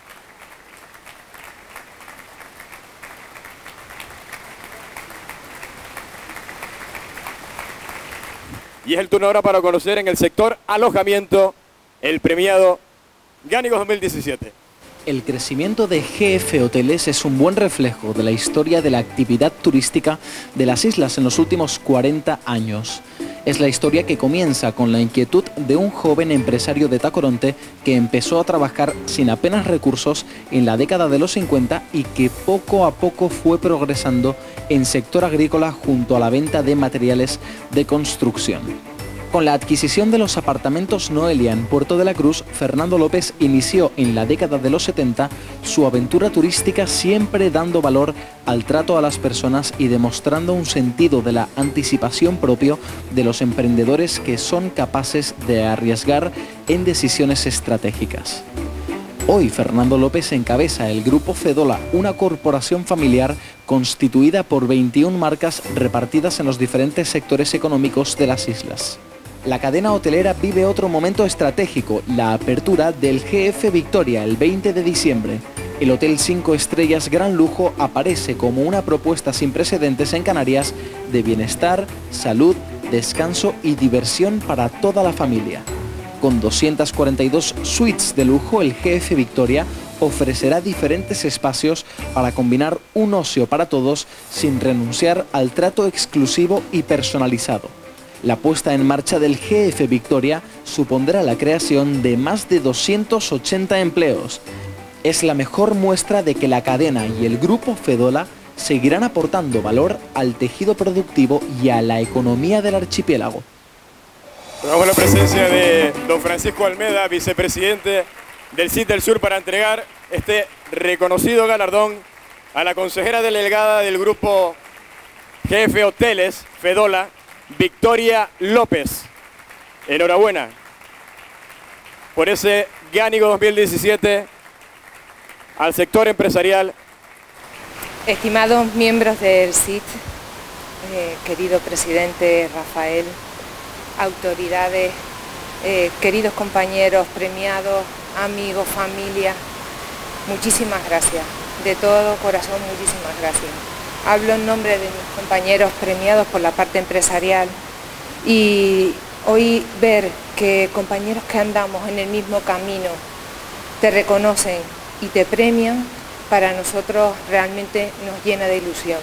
Y es el turno ahora para conocer en el sector alojamiento el premiado Gánigo 2017. El crecimiento de GF Hoteles es un buen reflejo de la historia de la actividad turística de las islas en los últimos 40 años. Es la historia que comienza con la inquietud de un joven empresario de Tacoronte que empezó a trabajar sin apenas recursos en la década de los 50 y que poco a poco fue progresando en sector agrícola junto a la venta de materiales de construcción. Con la adquisición de los apartamentos Noelia en Puerto de la Cruz, Fernando López inició en la década de los 70 su aventura turística, siempre dando valor al trato a las personas y demostrando un sentido de la anticipación propio de los emprendedores que son capaces de arriesgar en decisiones estratégicas. Hoy Fernando López encabeza el Grupo Fedola, una corporación familiar constituida por 21 marcas repartidas en los diferentes sectores económicos de las islas. La cadena hotelera vive otro momento estratégico, la apertura del GF Victoria el 20 de diciembre. El Hotel 5 Estrellas Gran Lujo aparece como una propuesta sin precedentes en Canarias de bienestar, salud, descanso y diversión para toda la familia. Con 242 suites de lujo, el GF Victoria ofrecerá diferentes espacios para combinar un ocio para todos sin renunciar al trato exclusivo y personalizado. La puesta en marcha del GF Victoria supondrá la creación de más de 280 empleos. Es la mejor muestra de que la cadena y el Grupo Fedola seguirán aportando valor al tejido productivo y a la economía del archipiélago. Tomamos la presencia de don Francisco Almeda, vicepresidente del CIT del Sur, para entregar este reconocido galardón a la consejera delegada del Grupo GF Hoteles Fedola, Victoria López. Enhorabuena por ese Gánigo 2017 al sector empresarial. Estimados miembros del CIT, querido presidente Rafael, autoridades, queridos compañeros premiados, amigos, familia, muchísimas gracias, de todo corazón muchísimas gracias. Hablo en nombre de mis compañeros premiados por la parte empresarial y hoy ver que compañeros que andamos en el mismo camino te reconocen y te premian, para nosotros realmente nos llena de ilusión.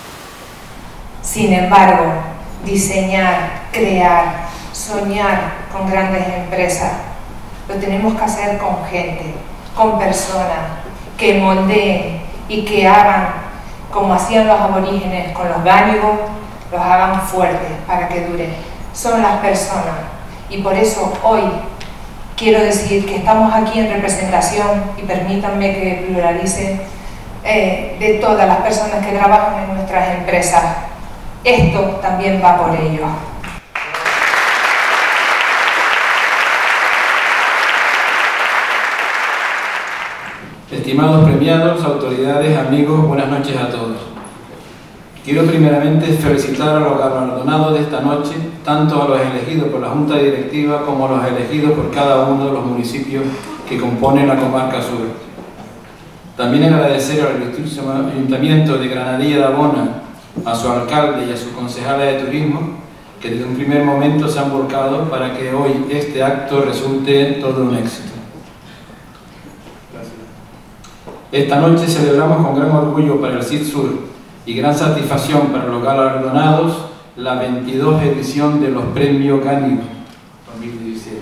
Sin embargo, diseñar, crear, soñar con grandes empresas, lo tenemos que hacer con gente, con personas que moldeen y que hagan como hacían los aborígenes con los gánicos, los hagan fuertes para que duren. Son las personas y por eso hoy quiero decir que estamos aquí en representación, y permítanme que pluralice, de todas las personas que trabajan en nuestras empresas. Esto también va por ellos. Estimados premiados, autoridades, amigos, buenas noches a todos. Quiero primeramente felicitar a los galardonados de esta noche, tanto a los elegidos por la Junta Directiva como a los elegidos por cada uno de los municipios que componen la comarca sur. También agradecer al Ilustrísimo Ayuntamiento de Granadilla de Abona, a su alcalde y a su concejala de turismo, que desde un primer momento se han volcado para que hoy este acto resulte todo un éxito. Esta noche celebramos con gran orgullo para el CID Sur y gran satisfacción para los galardonados la 22 edición de los Premios Gánigo 2017.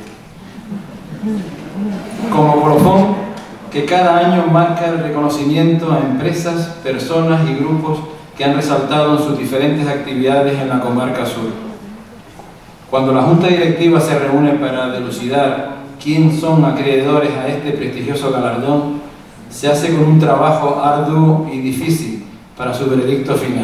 Como colofón que cada año marca el reconocimiento a empresas, personas y grupos que han resaltado en sus diferentes actividades en la comarca sur. Cuando la Junta Directiva se reúne para dilucidar quién son acreedores a este prestigioso galardón, se hace con un trabajo arduo y difícil para su veredicto final.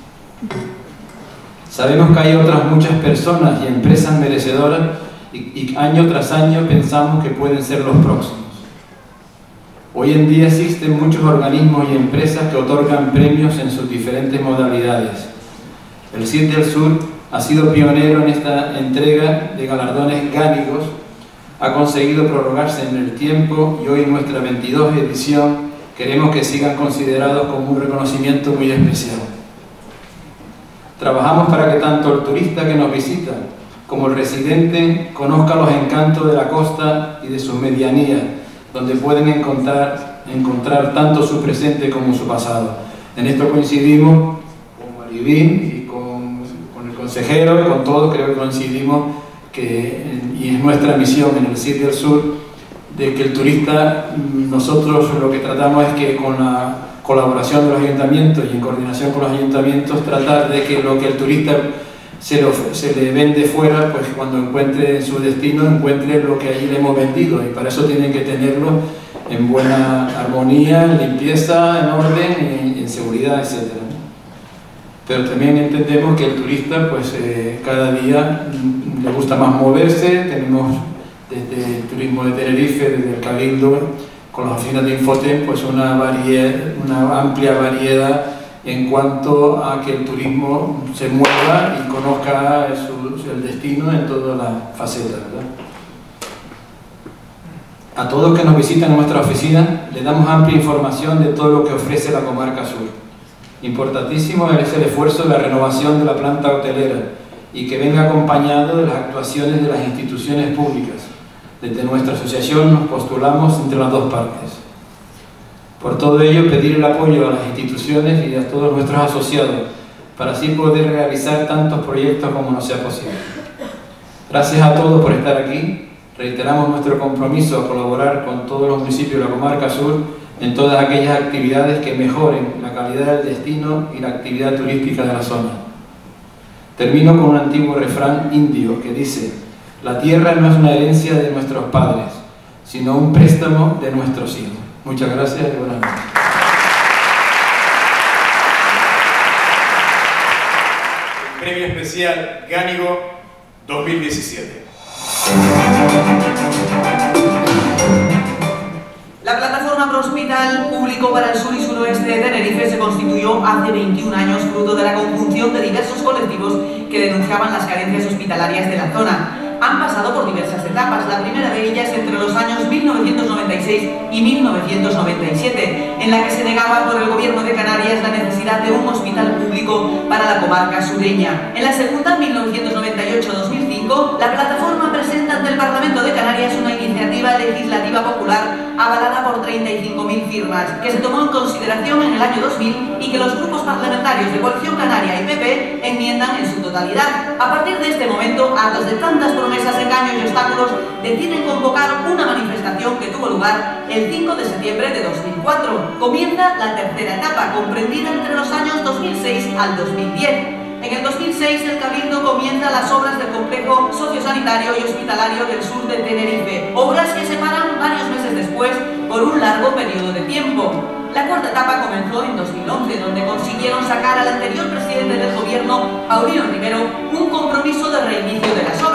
Sabemos que hay otras muchas personas y empresas merecedoras y año tras año pensamos que pueden ser los próximos. Hoy en día existen muchos organismos y empresas que otorgan premios en sus diferentes modalidades. El CID del Sur ha sido pionero en esta entrega de galardones gánicos, ha conseguido prorrogarse en el tiempo y hoy en nuestra 22 edición queremos que sigan considerados como un reconocimiento muy especial. Trabajamos para que tanto el turista que nos visita como el residente conozca los encantos de la costa y de sus medianías, donde pueden encontrar tanto su presente como su pasado. En esto coincidimos con Maribín y con el consejero y con todos, creo que coincidimos y es nuestra misión en el CID del Sur, de que el turista, nosotros lo que tratamos es que con la colaboración de los ayuntamientos y en coordinación con los ayuntamientos, tratar de que lo que el turista se le vende fuera, pues cuando encuentre su destino, encuentre lo que allí le hemos vendido, y para eso tienen que tenerlo en buena armonía, en limpieza, en orden, en seguridad, etc. Pero también entendemos que el turista, pues cada día le gusta más moverse. Tenemos desde el turismo de Tenerife, desde el Cabildo, con las oficinas de Infoten, pues una amplia variedad en cuanto a que el turismo se mueva y conozca el destino en todas las facetas, ¿verdad? A todos que nos visitan en nuestra oficina les damos amplia información de todo lo que ofrece la comarca sur. Importantísimo es el esfuerzo de la renovación de la planta hotelera y que venga acompañado de las actuaciones de las instituciones públicas. Desde nuestra asociación nos postulamos entre las dos partes. Por todo ello, pedir el apoyo a las instituciones y a todos nuestros asociados para así poder realizar tantos proyectos como nos sea posible. Gracias a todos por estar aquí. Reiteramos nuestro compromiso a colaborar con todos los municipios de la comarca sur en todas aquellas actividades que mejoren la calidad del destino y la actividad turística de la zona. Termino con un antiguo refrán indio que dice: la tierra no es una herencia de nuestros padres, sino un préstamo de nuestros hijos. Muchas gracias y buenas noches. Premio Especial Gánigo 2017. La plataforma Prohospital Público para el Sur y Suroeste de Tenerife se constituyó hace 21 años fruto de la conjunción de diversos colectivos que denunciaban las carencias hospitalarias de la zona. Han pasado por diversas etapas. La primera de ellas entre los años 1996 y 1997, en la que se negaba por el Gobierno de Canarias la necesidad de un hospital público para la comarca sureña. En la segunda, 1998-2005, la plataforma presenta ante el Parlamento de Canarias una iniciativa legislativa popular avalada por 35.000 firmas, que se tomó en consideración en el año 2000 y que los grupos parlamentarios de Coalición Canaria y PP enmiendan en su totalidad. A partir de este momento, hartos de tantas promesas, engaños y obstáculos, deciden convocar una manifestación que tuvo lugar el 5 de septiembre de 2004. Comienza la tercera etapa, comprendida entre los años 2006 al 2010. En el 2006, el Cabildo comienza las obras del complejo sociosanitario y hospitalario del sur de Tenerife, obras que se paran varios meses después por un largo periodo de tiempo. La cuarta etapa comenzó en 2011, donde consiguieron sacar al anterior presidente del gobierno, Paulino Rivero, un compromiso de reinicio de las obras, donde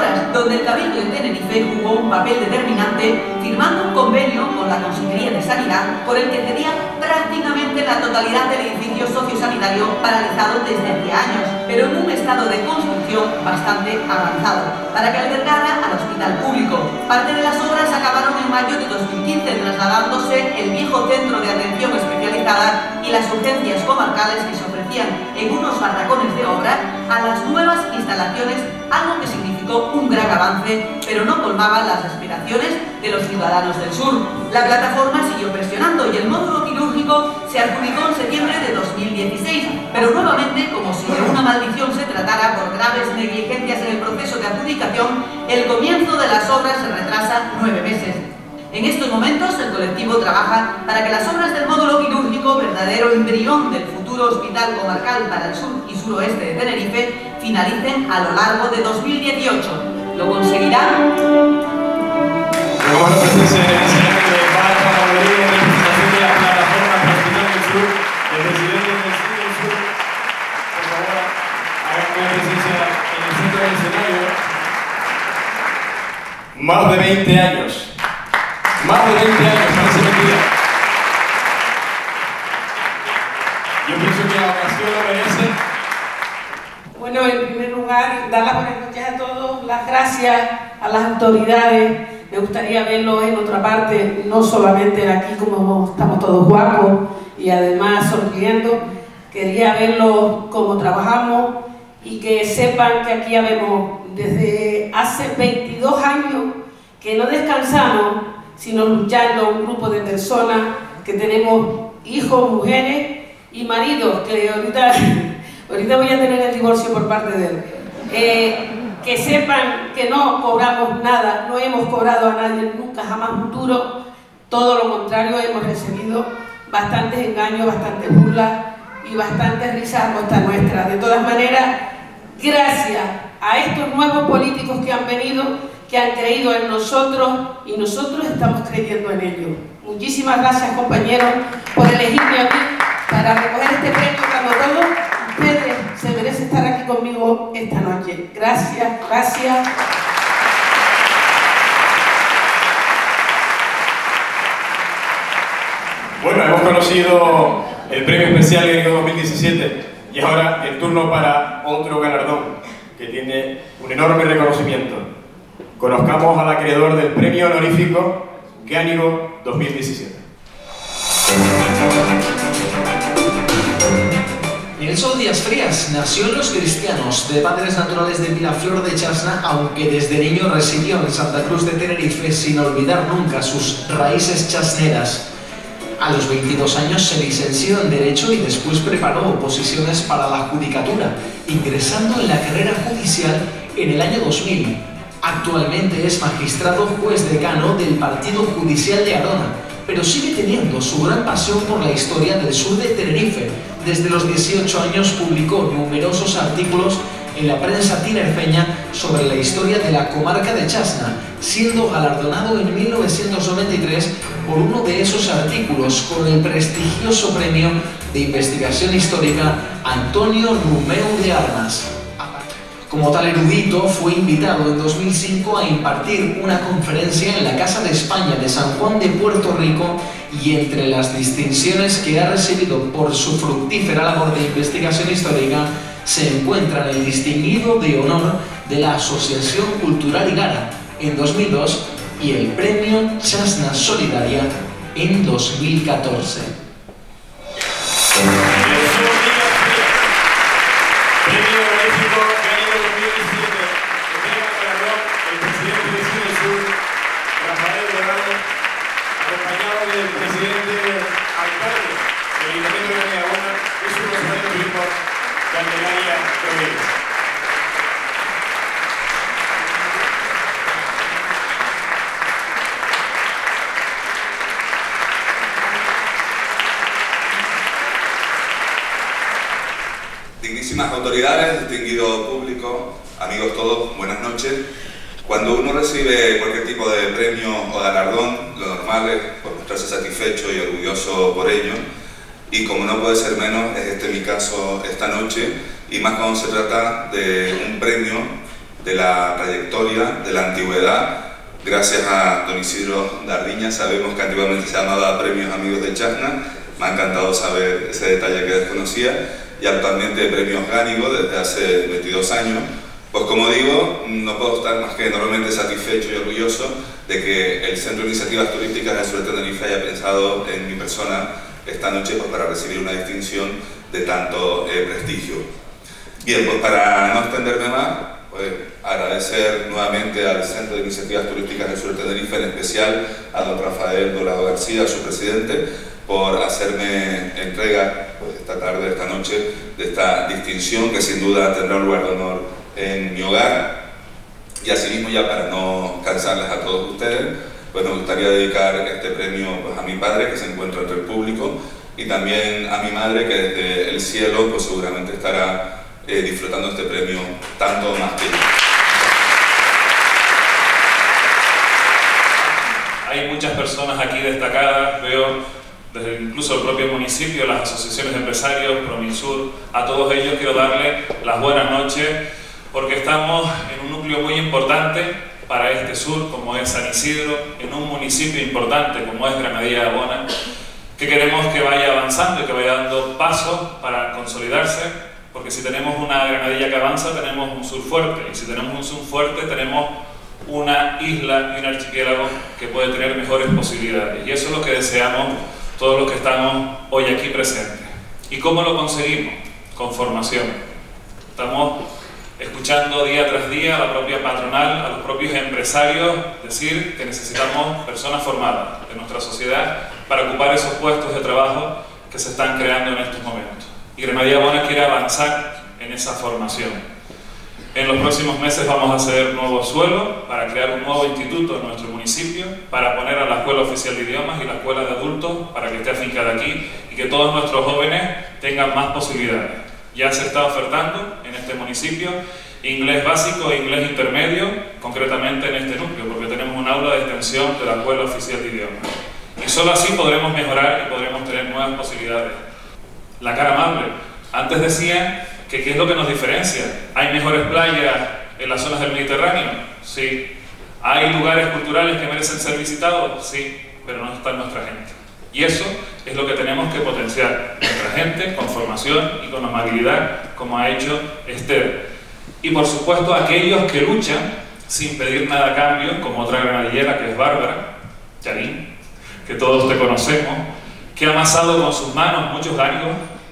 donde el Cabildo de Tenerife jugó un papel determinante firmando un convenio con la Consejería de Sanidad por el que cedía prácticamente la totalidad del edificio sociosanitario paralizado desde hacía años, pero en un estado de construcción bastante avanzado, para que albergara al hospital público. Parte de las obras acabaron en mayo de 2015, trasladándose el viejo centro de atención especializada y las urgencias comarcales que se ofrecían en unos barracones de obra a las nuevas instalaciones, algo que significó un gran avance, pero no colmaba las aspiraciones de los ciudadanos del sur. La plataforma siguió presionando y el módulo quirúrgico se adjudicó en septiembre de 2016, pero nuevamente, como si de una maldición se tratara por graves negligencias en el proceso de adjudicación, el comienzo de las obras se retrasa 9 meses. En estos momentos, el colectivo trabaja para que las obras del módulo quirúrgico, verdadero embrión del futuro hospital comarcal para el sur y suroeste de Tenerife, finalicen a lo largo de 2018. ¿Lo conseguirán? Tenemos la presencia del señor de Marta Rodríguez, en representación de la plataforma para el Hospital del Sur, el presidente del CID del Sur. Por favor, hagan una presencia en el centro del escenario. Más de 20 años. Más de 20 años, parece mentira. Yo pienso que la ocasión lo merece. Bueno, en primer lugar, dar las buenas noches a todos, las gracias a las autoridades. Me gustaría verlos en otra parte, no solamente aquí como estamos todos guapos y además sonriendo. Quería verlos como trabajamos y que sepan que aquí habemos desde hace 22 años que no descansamos, sino luchando un grupo de personas que tenemos hijos, mujeres y maridos, que ahorita voy a tener el divorcio por parte de él. Que sepan que no cobramos nada, no hemos cobrado a nadie nunca, jamás un duro, todo lo contrario, hemos recibido bastantes engaños, bastantes burlas y bastantes risas a costa nuestra. De todas maneras, gracias a estos nuevos políticos que han venido, que han creído en nosotros y nosotros estamos creyendo en ellos. Muchísimas gracias, compañeros, por elegirme a mí para recoger este premio cuando todos ustedes se merecen estar aquí conmigo esta noche. Gracias, gracias. Bueno, hemos conocido el Premio Especial Gánigo 2017 y ahora el turno para otro galardón que tiene un enorme reconocimiento. Conozcamos al acreedor del Premio Honorífico Gánigo 2017. Nelson Díaz Frías nació en Los Cristianos, de padres naturales de Vilaflor de Chasna, aunque desde niño residió en Santa Cruz de Tenerife sin olvidar nunca sus raíces chasneras. A los 22 años se licenció en Derecho y después preparó oposiciones para la judicatura, ingresando en la carrera judicial en el año 2000. Actualmente es magistrado juez decano del Partido Judicial de Arona, pero sigue teniendo su gran pasión por la historia del sur de Tenerife. Desde los 18 años publicó numerosos artículos en la prensa tinerfeña sobre la historia de la comarca de Chasna, siendo galardonado en 1993 por uno de esos artículos con el prestigioso premio de investigación histórica Antonio Rumeu de Armas. Como tal erudito, fue invitado en 2005 a impartir una conferencia en la Casa de España de San Juan de Puerto Rico, y entre las distinciones que ha recibido por su fructífera labor de investigación histórica se encuentran el distinguido de honor de la Asociación Cultural Igara en 2002 y el Premio Chasna Solidaria en 2014. Dignísimas autoridades, distinguido público, amigos todos, buenas noches. Cuando uno recibe cualquier tipo de premio o galardón, lo normal es por mostrarse satisfecho y orgulloso por ello, y como no puede ser menos, es este mi caso esta noche, y más cuando se trata de un premio de la trayectoria, de la antigüedad. Gracias a don Isidro Dardiña sabemos que antiguamente se llamaba Premios Amigos de Chasna. Me ha encantado saber ese detalle que desconocía. Y actualmente Premios Gánigo desde hace 22 años. Pues como digo, no puedo estar más que enormemente satisfecho y orgulloso de que el Centro de Iniciativas Turísticas del Sur de Tenerife haya pensado en mi persona esta noche pues, para recibir una distinción de tanto prestigio. Bien, pues para no extenderme más, pues agradecer nuevamente al Centro de Iniciativas Turísticas del Sur de Tenerife, en especial a don Rafael Dorado García, su presidente, por hacerme entrega pues, esta tarde, esta noche, de esta distinción que sin duda tendrá un lugar de honor en mi hogar. Y asimismo, ya para no cansarles a todos ustedes, pues me gustaría dedicar este premio pues, a mi padre, que se encuentra entre el público, y también a mi madre, que desde el cielo pues, seguramente estará disfrutando este premio tanto más que yo. Hay muchas personas aquí destacadas, veo desde incluso el propio municipio, las asociaciones de empresarios, Prominsur, a todos ellos quiero darle las buenas noches, porque estamos en un núcleo muy importante para este sur, como es San Isidro, en un municipio importante como es Granadilla de Abona, que queremos que vaya avanzando y que vaya dando pasos para consolidarse, porque si tenemos una Granadilla que avanza, tenemos un sur fuerte, y si tenemos un sur fuerte, tenemos una isla y un archipiélago que puede tener mejores posibilidades. Y eso es lo que deseamos todos los que estamos hoy aquí presentes. ¿Y cómo lo conseguimos? Con formación. Estamos escuchando día tras día a la propia patronal, a los propios empresarios decir que necesitamos personas formadas de nuestra sociedad para ocupar esos puestos de trabajo que se están creando en estos momentos. Y Granadilla Abona quiere avanzar en esa formación. En los próximos meses vamos a hacer nuevo suelo para crear un nuevo instituto en nuestro municipio, para poner a la Escuela Oficial de Idiomas y la Escuela de Adultos para que esté afincada aquí y que todos nuestros jóvenes tengan más posibilidades. Ya se está ofertando en este municipio inglés básico e inglés intermedio, concretamente en este núcleo, porque tenemos un aula de extensión de la Escuela Oficial de Idiomas. Y solo así podremos mejorar y podremos tener nuevas posibilidades. La cara amable. Antes decían que ¿qué es lo que nos diferencia? ¿Hay mejores playas en las zonas del Mediterráneo? Sí. ¿Hay lugares culturales que merecen ser visitados? Sí, pero no está nuestra gente. Y eso es lo que tenemos que potenciar, nuestra gente, con formación y con amabilidad, como ha hecho Esther. Y por supuesto aquellos que luchan sin pedir nada a cambio, como otra granadillera que es Bárbara Charín, que todos te conocemos, que ha amasado con sus manos muchos gánicos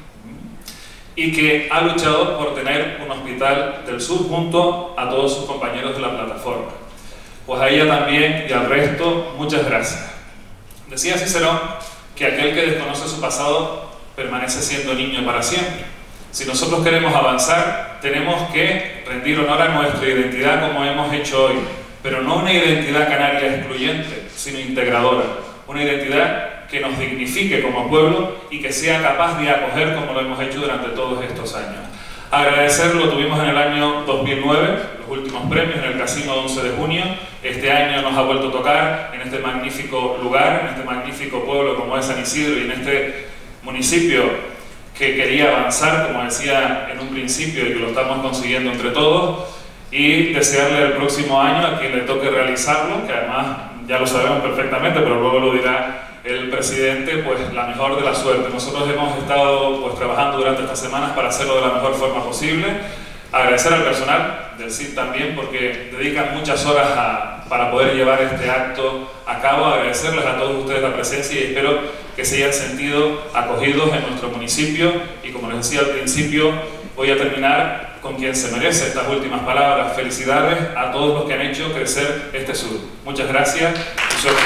y que ha luchado por tener un hospital del sur junto a todos sus compañeros de la plataforma. Pues a ella también y al resto, muchas gracias. Decía Cicerón que aquel que desconoce su pasado permanece siendo niño para siempre. Si nosotros queremos avanzar, tenemos que rendir honor a nuestra identidad como hemos hecho hoy, pero no una identidad canaria excluyente, sino integradora, una identidad que nos dignifique como pueblo y que sea capaz de acoger como lo hemos hecho durante todos estos años. Agradecer lo tuvimos en el año 2009, los últimos premios en el Casino 11 de junio. Este año nos ha vuelto a tocar en este magnífico lugar, en este magnífico pueblo como es San Isidro y en este municipio que quería avanzar, como decía en un principio, y que lo estamos consiguiendo entre todos, y desearle el próximo año a quien le toque realizarlo, que además ya lo sabemos perfectamente, pero luego lo dirá el presidente, pues la mejor de la suerte. Nosotros hemos estado pues trabajando durante estas semanas para hacerlo de la mejor forma posible. Agradecer al personal del CID también, porque dedican muchas horas para poder llevar este acto a cabo. Agradecerles a todos ustedes la presencia y espero que se hayan sentido acogidos en nuestro municipio. Y como les decía al principio, voy a terminar con quien se merece estas últimas palabras. Felicidades a todos los que han hecho crecer este sur. Muchas gracias y suerte.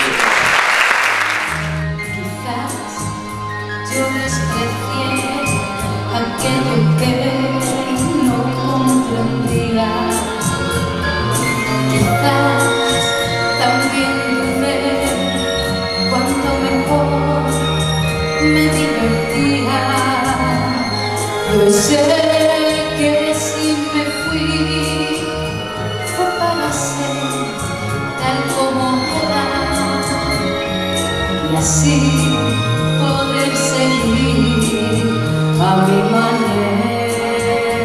Yo desprecié aquello que no comprendía. Quizás también dudé cuando mejor me divertía. Yo sé que si me fui fue para ser tal como era y así poder seguir a mi manera.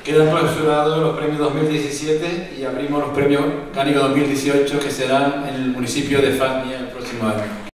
Quedan clausurados los premios 2017 y abrimos los premios Gánigo 2018 que serán en el municipio de Fania el próximo año.